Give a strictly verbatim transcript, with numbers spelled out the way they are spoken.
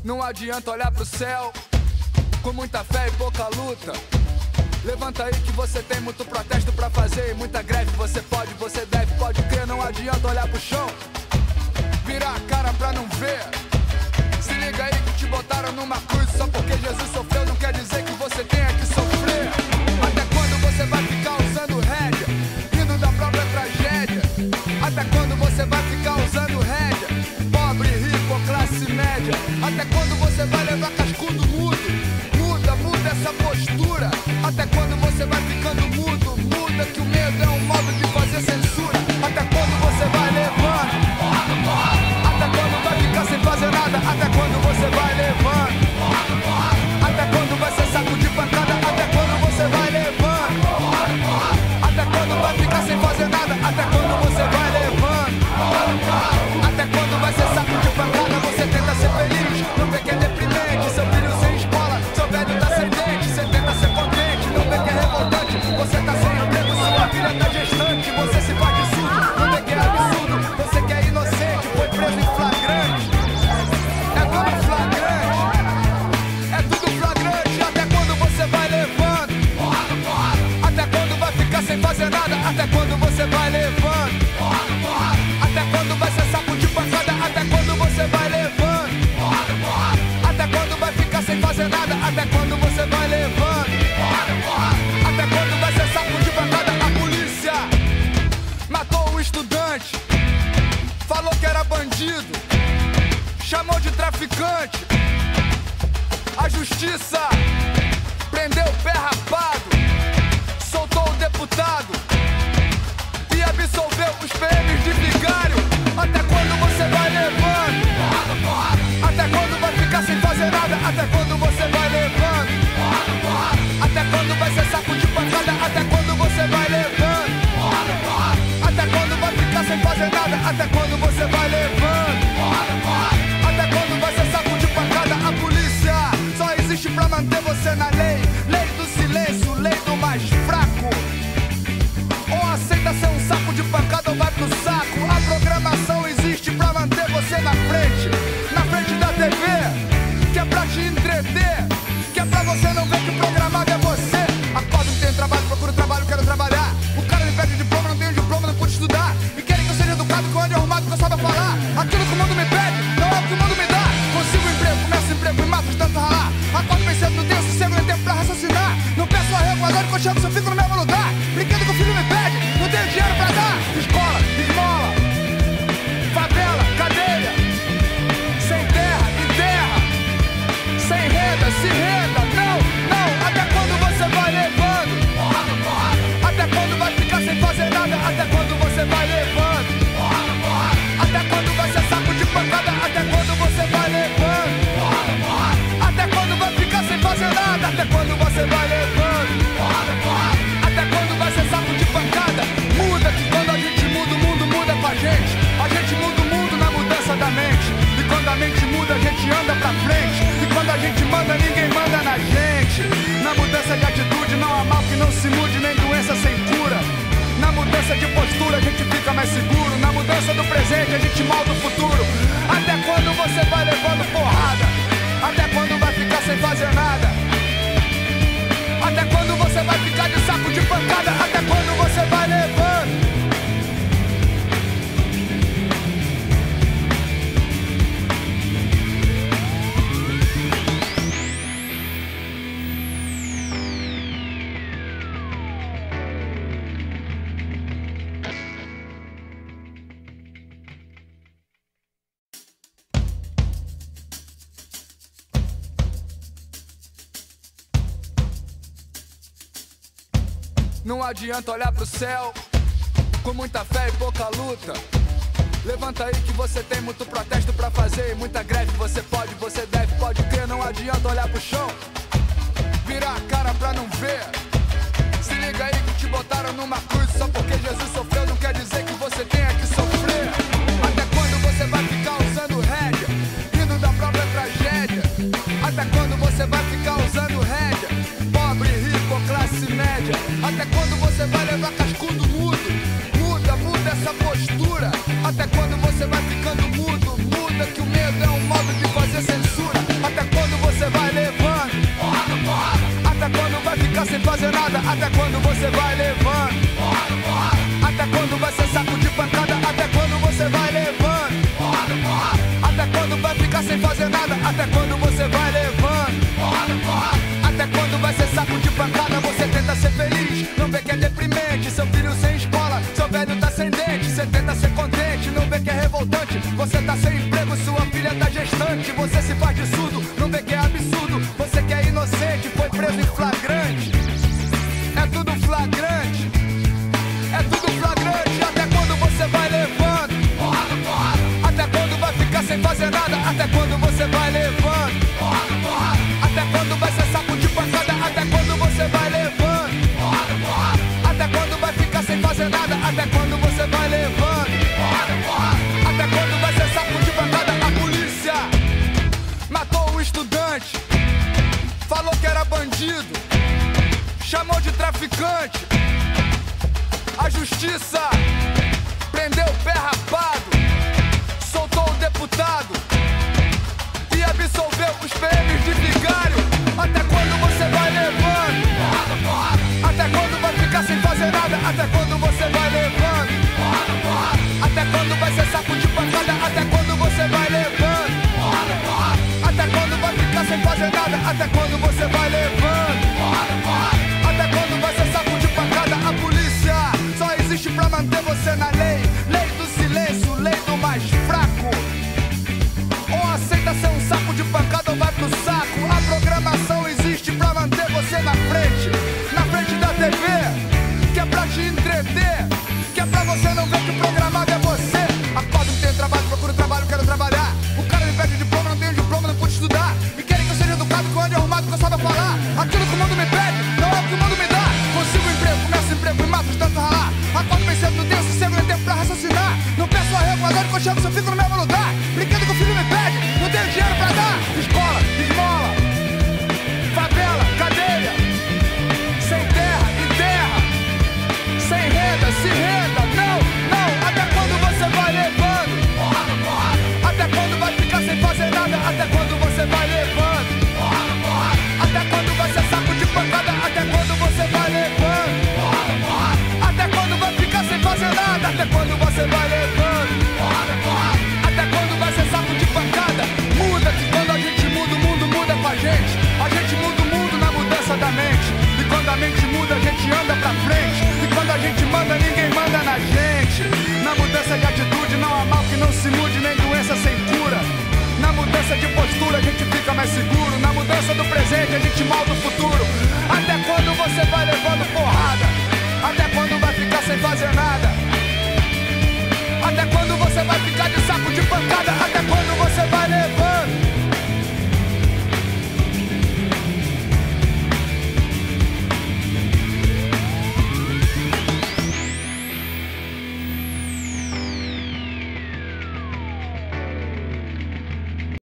Não adianta olhar pro céu com muita fé e pouca luta. Levanta aí que você tem muito protesto pra fazer e muita greve. Você pode, você deve, pode crer. Não adianta olhar pro chão, virar a cara pra não ver. Se liga aí que te botaram numa cruz. Só porque Jesus sofreu não quer dizer que você tenha que sofrer. Até quando você vai ficar usando rédea, rindo da própria tragédia? Até quando você vai ficar usando rédea, pobre, rico ou classe média? Até quando você vai levar cascudo mudo? Muda, muda essa postura. Até quando você vai ficando mudo? Muda que o medo é um modo de fazer censura. Até quando você vai levando? Até quando vai ficar sem fazer nada? Até quando você vai levando? Até quando vai ser saco de pancada? Até quando você vai levando? Até quando vai ficar sem fazer nada? Até quando você vai levando? Até quando vai ser saco de pancada? Você tenta ser feliz, não vê que é deprimente. Seu filho sem escola, seu velho tá sem dente. Você tenta ser contente, não vê que é revoltante. Você tá sem emprego, sua filha tá gestante. Você se faz de surdo, não vê que é absurdo. Você que é inocente, foi preso em flagrante. É tudo flagrante, é tudo flagrante. Até quando você vai levando? Até quando vai ficar sem fazer nada? Até quando você vai levando? Até quando vai ser saco de pancada? Até quando você vai levando? Até quando vai ficar sem fazer nada? Até quando você vai levando? Até quando vai ser saco de pancada? A polícia matou um estudante, falou que era bandido, chamou de traficante. A justiça prendeu o pé rapado, soltou o deputado e absolveu os P Ms de vigário. Até quando você vai levando? Até quando vai ficar sem fazer nada? Até quando você vai levando? Até quando vai ser saco de pancada? Até quando você vai levando? Até quando vai ficar sem fazer nada? Até quando você vai levando? Até quando vai ser saco de pancada? A polícia só existe pra manter você na lei. Lei do silêncio, lei do mais fraco. Ou aceita ser um saco de pancada ou vai pro saco. A programação existe pra manter você na frente, na frente da T V, que é pra te entreter, que é pra você não ver que o programado é você. Acordo que tenho trabalho, procuro trabalho, quero trabalhar. O cara me pede diploma, não tenho diploma, não pude estudar. E querem que eu seja educado, que eu ande arrumado, que eu saiba falar. Aquilo que o mundo me pede, não é o que o mundo me dá. Consigo emprego, começo emprego e mato de tanto ralar. Acordo bem cedo, não tenho sossego, nem tempo pra raciocinar. Não peço arrego, agora que eu chego, se eu fico no mesmo lugar. Brinquedo que o filho me pede, não tenho dinheiro pra dar. Escola, esmola, favela, cadeia. Sem terra e terra, sem renda, se renda. Não, não, até quando você vai levando? Até quando vai ficar sem fazer nada? Até quando você vai levando? Até quando vai ser saco de pancada? Até quando você vai levando? Até quando vai ficar sem fazer nada? Até quando você vai levando? Até quando vai ser saco de pancada? Muda que quando a gente muda, o mundo muda com a gente. A gente muda o mundo na mudança da mente. E quando a mente muda, a gente anda pra frente. E quando a gente manda, ninguém manda na gente. Na mudança de atitude não há mal que não se mude, nem doença sem cura. Na mudança de postura a gente fica mais seguro. Na mudança do presente a gente molda o futuro. Até quando você vai levando porrada? Até quando vai ficar sem fazer nada? Até quando você vai ficar de saco de pancada? Até quando você vai levando? Não adianta olhar pro céu com muita fé e pouca luta. Levanta aí que você tem muito protesto pra fazer e muita greve. Você pode, você deve, pode crer. Não adianta olhar pro chão, virar a cara pra não ver. Se liga aí que te botaram numa cruz. Só porque Jesus sofreu não quer dizer que você tenha que sofrer. Até quando você vai ficar usando rédea, rindo da própria tragédia? Até quando você vai ficar usando rédea, pobre, rico ou classe média? Até quando você vai levar cascudo mudo? Muda, muda essa postura. Até quando você vai ficando mudo? Muda que o medo é um modo de fazer censura. fazer nada. Até quando você vai levando? Porrada, porrada. Até quando vai ser saco de pancada? Até quando você vai levando? Porrada, porrada. Até quando vai ficar sem fazer nada? Até quando você vai levando? Porrada, porrada. Até quando vai ser saco de pancada? Você tenta ser feliz, não vê que é deprimente. Seu filho sem escola, seu velho tá sem dente. Você tenta ser contente, não vê que é revoltante. Você tá sem emprego, sua filha tá gestante. Você se faz de surdo, não vê que é absurdo. Você que é inocente, foi preso em flagrante. É tudo flagrante, é tudo flagrante. Até quando você vai levando? Porrada, porrada. Até quando vai ficar sem fazer nada? Até quando você vai levando? Porrada, porrada. Até quando vai ser saco de pancada? Até quando você vai levando? Porrada, porrada. Até quando vai ficar sem fazer nada? Até quando você vai levando? Porrada, porrada. Até quando vai ser saco de pancada? A polícia matou um estudante, falou que era bandido, chamou de traficante. A justiça prendeu o pé rapado, soltou o deputado e absolveu os P Ms de vigário. Até quando você vai levando? Porrada, porrada. Até quando vai ficar sem fazer nada? Até quando você vai levando? Porrada, porrada. Até quando vai ser saco de pancada? Até quando você vai levando? Porrada, porrada. Até quando vai ficar sem fazer nada? Até quando você vai levando? Porrada, porrada. Até quando vai ser saco de pancada? A polícia só existe pra manter você na lei. Lei do silêncio, lei do mais fraco. Ou aceita ser um saco de pancada ou vai pro saco. A programação existe pra manter você na frente, na frente da T V, que é pra te entreter, que é pra você não ver que o programado é você. Acordo, não tenho trabalho, procuro trabalho, quero trabalhar. O cara me pede diploma, não tenho diploma, não pude estudar. E querem que eu seja educado, que eu ande arrumado, que eu saiba falar. Aquilo que o mundo me pede, não é o que o mundo me dá. Consigo emprego, começo emprego e mato de tanto ralar. Acordo bem cedo, não tenho sossego nem tempo pra raciocinar. Não peço arrego, adoro que eu chego, só fico no mesmo lugar. Brinquedo que o filho me pede, não tenho dinheiro pra dar. Escola, esmola, favela, cadeia. Sem terra e terra, sem renda, se renda. Não, não, até quando você vai levando? Porrada, porrada. Até quando vai ficar sem fazer nada? Até quando você vai levando? Porrada, porrada. Até quando vai ser saco de pancada? Até quando você vai levando? Porrada, porrada. Até quando vai ficar sem fazer nada? Até quando você vai levando? Porrada, porrada. Até quando vai ser saco de pancada? Muda que quando a gente muda, o mundo muda com a gente. A gente muda o mundo na mudança da mente. E quando a mente muda, a gente anda pra frente. E quando a gente manda, ninguém manda na gente. Na mudança de atitude não há mal que não se mude, nem doença sem cura. Na mudança de postura a gente fica mais seguro. Na mudança do presente a gente molda o futuro.